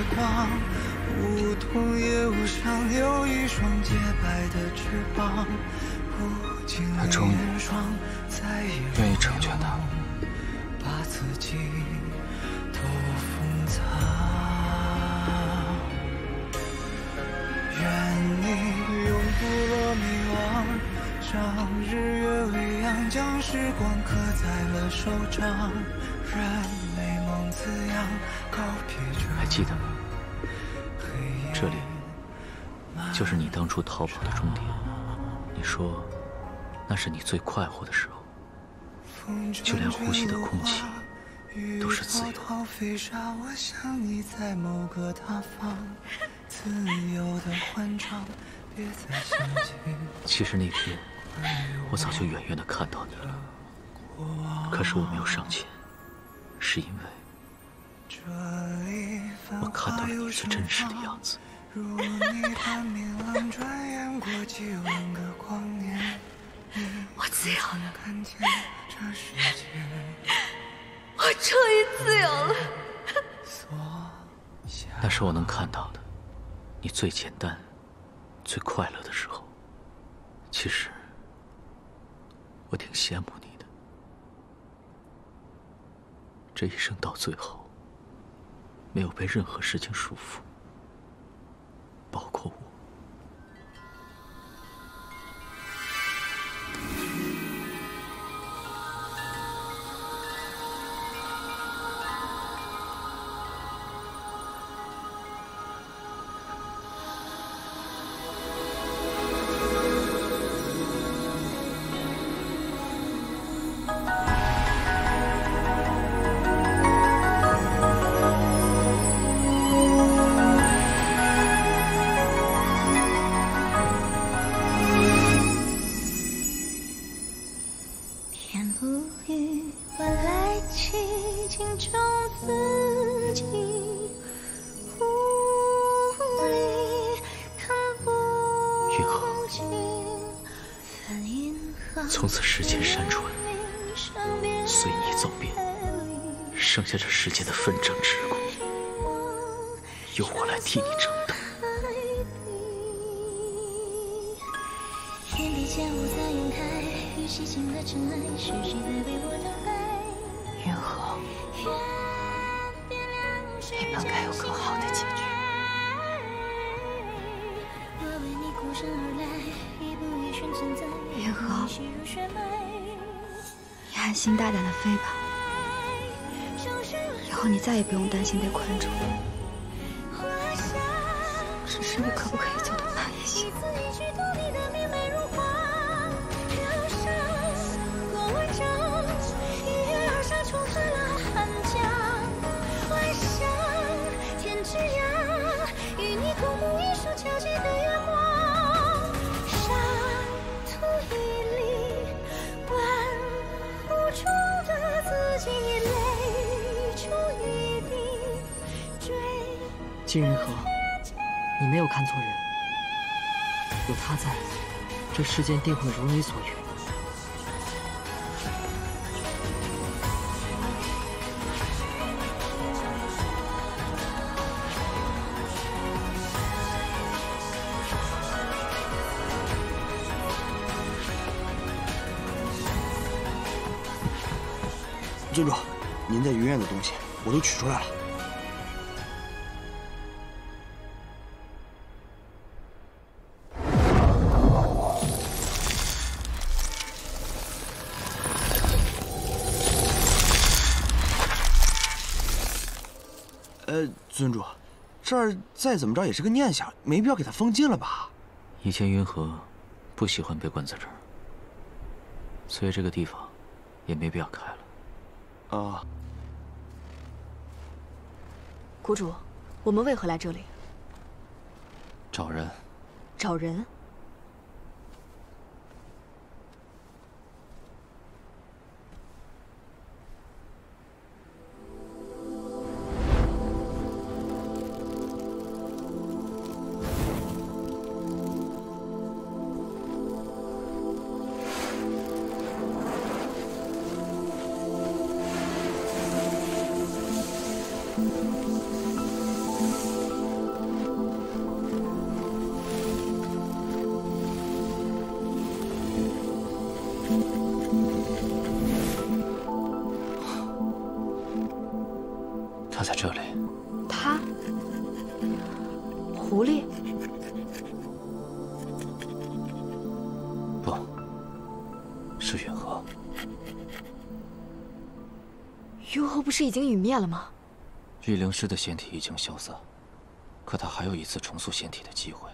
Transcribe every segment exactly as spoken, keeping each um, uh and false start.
光，梧桐叶舞上有一双洁白的翅膀，不经年霜，再也愿意成全他， 把自己都封藏。愿你永不落迷惘，让日月微扬，将时光刻在了手掌，任美梦滋养，告别这还记得吗？这里就是你当初逃跑的终点。你说，那是你最快活的时候，就连呼吸的空气都是自由的。 我想你在某个他方，自由的欢唱，别再想起。 其实那天我早就远远地看到你了，可是我没有上前，是因为我看到了你最真实的样子。 如你般明朗，转眼过几万个光年， 我自由了， 看见这世界， 我终于自由了。 那是我能看到的，你最简单、最快乐的时候。其实，我挺羡慕你的。这一生到最后，没有被任何事情束缚，包括我。从此时间山川随你走遍，剩下这世间的纷争桎梏，由我来替你承担。 天地间无在云开，与细心的尘埃，是谁在为我等待？ 云河，你本该有更好的结局。云河，你安心大胆的飞吧，以后你再也不用担心被困住。只是你可不可以走得慢一些？ 金云河，你没有看错人，有他在，这世间定会如你所愿。 尊主，您在云院的东西我都取出来了。呃，尊主，这儿再怎么着也是个念想，没必要给它封禁了吧？ 以前云河不喜欢被关在这儿，所以这个地方也没必要开了。 啊， 谷主，我们为何来这里？ 找人。 找人？ 他在这里。 他？狐狸？ 不，是云河。 云河不是已经陨灭了吗？ 御灵师的仙体已经消散，可他还有一次重塑仙体的机会。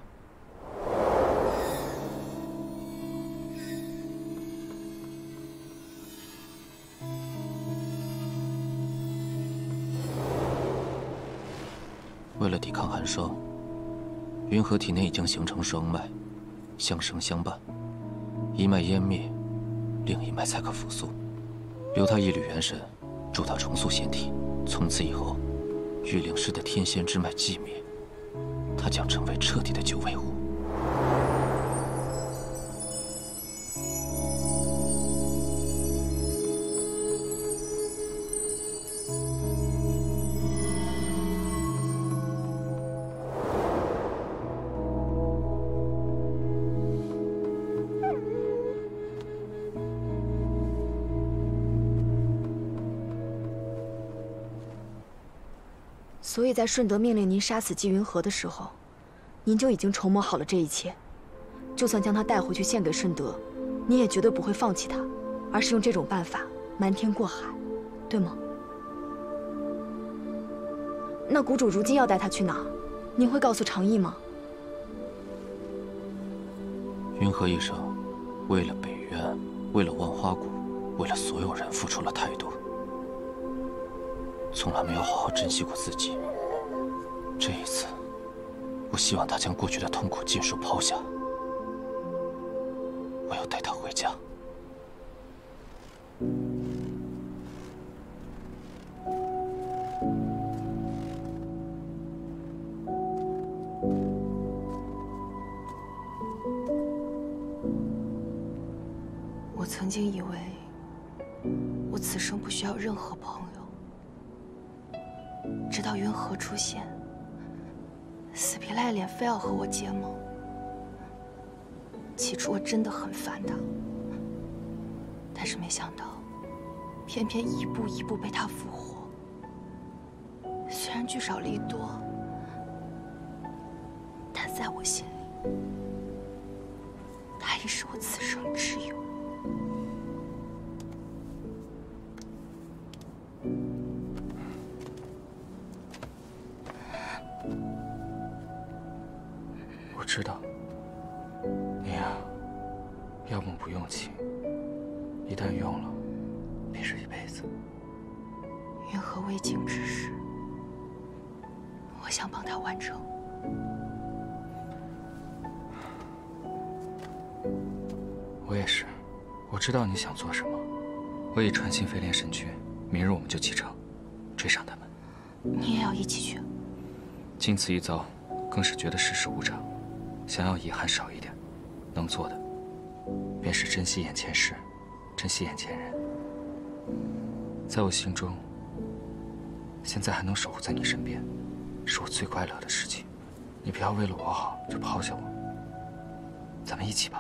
为了抵抗寒霜，云河体内已经形成双脉，相生相伴，一脉湮灭，另一脉才可复苏。留他一缕元神，助他重塑仙体。从此以后，御灵师的天仙之脉寂灭，他将成为彻底的九尾狐。 所以在顺德命令您杀死纪云河的时候，您就已经筹谋好了这一切。就算将他带回去献给顺德，您也绝对不会放弃他，而是用这种办法瞒天过海，对吗？那谷主如今要带他去哪儿？您会告诉长意吗？ 云河一生为了北渊，为了万花谷，为了所有人付出了太多。 从来没有好好珍惜过自己。这一次，我希望他将过去的痛苦尽数抛下。我要带他回家。 我曾经以为，我此生不需要任何朋友。 直到云河出现，死皮赖脸非要和我结盟。起初我真的很烦他，但是没想到，偏偏一步一步被他复活。虽然聚少离多，但在我心里，他已是我此生挚友。 我知道，你呀，要么不用情，一旦用了，便是一辈子。 云河未尽之事，我想帮他完成。 我也是，我知道你想做什么。我已传信飞廉神君，明日我们就启程，追上他们。 你也要一起去？ 经此一遭，更是觉得世事无常。 想要遗憾少一点，能做的，便是珍惜眼前事，珍惜眼前人。在我心中，现在还能守护在你身边，是我最快乐的事情。你不要为了我好就抛下我，咱们一起吧。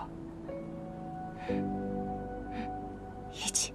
一起。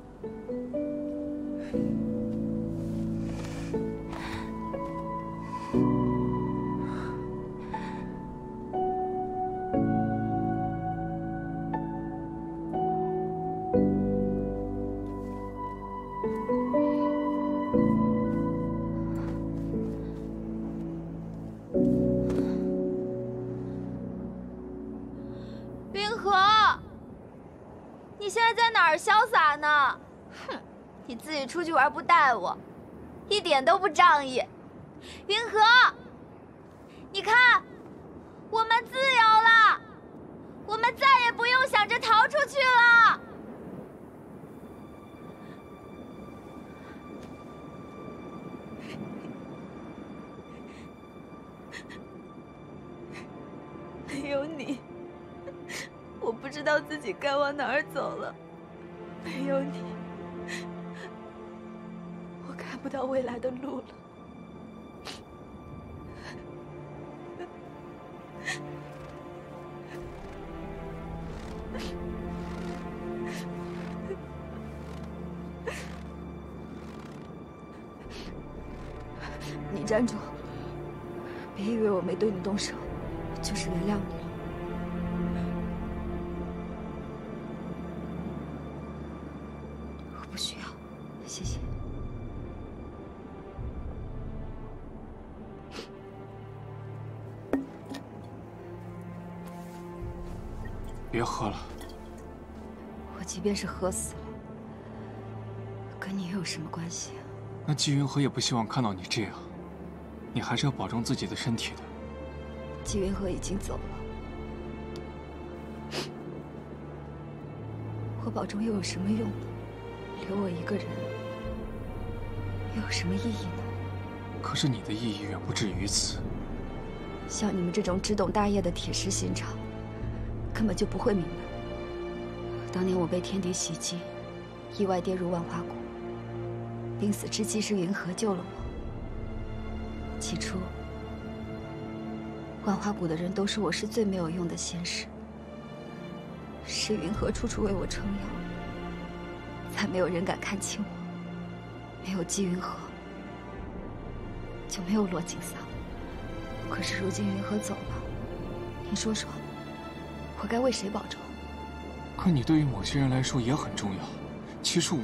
云河，你现在在哪儿潇洒呢？哼，你自己出去玩不带我，一点都不仗义。云河，你看，我们自由了，我们再也不用想着逃出去了。没有你。 我不知道自己该往哪儿走了，没有你，我看不到未来的路了。 你站住！别以为我没对你动手，就是原谅你了。我不需要，谢谢。 别喝了。 我即便是喝死了，跟你又有什么关系啊？ 那季云河也不希望看到你这样，你还是要保重自己的身体的。 季云河已经走了，我保重又有什么用呢？留我一个人又有什么意义呢？ 可是你的意义远不止于此。 像你们这种只懂大业的铁石心肠，根本就不会明白。当年我被天敌袭击，意外跌入万花谷，临死之际是云河救了我。起初，万花谷的人都说我是最没有用的仙使，是云河处处为我撑腰，才没有人敢看轻我。没有季云河，就没有罗锦桑。可是如今云河走了，你说说，我该为谁保重？ 可你对于某些人来说也很重要。其实我……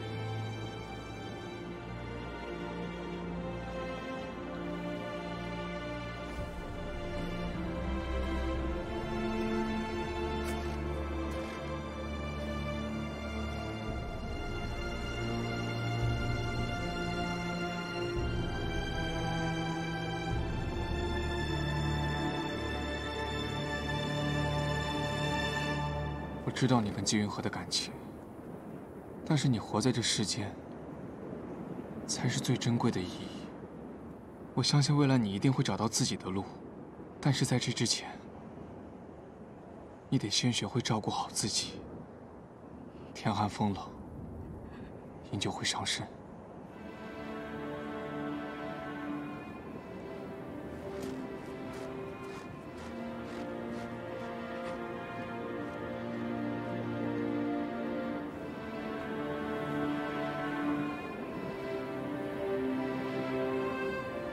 我知道你跟季云河的感情，但是你活在这世间，才是最珍贵的意义。我相信未来你一定会找到自己的路，但是在这之前，你得先学会照顾好自己。天寒风冷，您就会伤身。